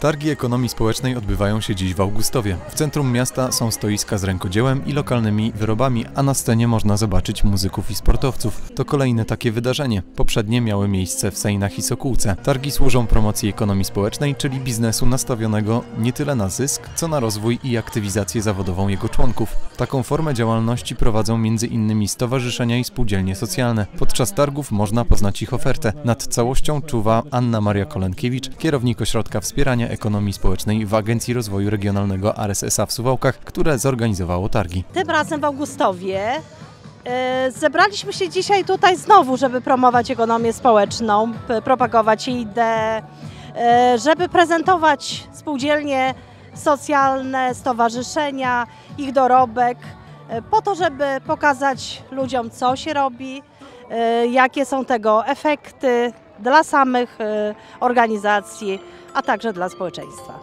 Targi ekonomii społecznej odbywają się dziś w Augustowie. W centrum miasta są stoiska z rękodziełem i lokalnymi wyrobami, a na scenie można zobaczyć muzyków i sportowców. To kolejne takie wydarzenie. Poprzednie miały miejsce w Sejnach i Sokółce. Targi służą promocji ekonomii społecznej, czyli biznesu nastawionego nie tyle na zysk, co na rozwój i aktywizację zawodową jego członków. Taką formę działalności prowadzą m.in. stowarzyszenia i spółdzielnie socjalne. Podczas targów można poznać ich ofertę. Nad całością czuwa Anna Maria Kolenkiewicz, kierownik Ośrodka Wspierania Ekonomii Społecznej w Agencji Rozwoju Regionalnego ARES S.A. w Suwałkach, które zorganizowało targi. Tym razem w Augustowie zebraliśmy się dzisiaj tutaj znowu, żeby promować ekonomię społeczną, propagować jej ideę, żeby prezentować spółdzielnie socjalne, stowarzyszenia, ich dorobek, po to, żeby pokazać ludziom, co się robi, jakie są tego efekty dla samych organizacji, a także dla społeczeństwa.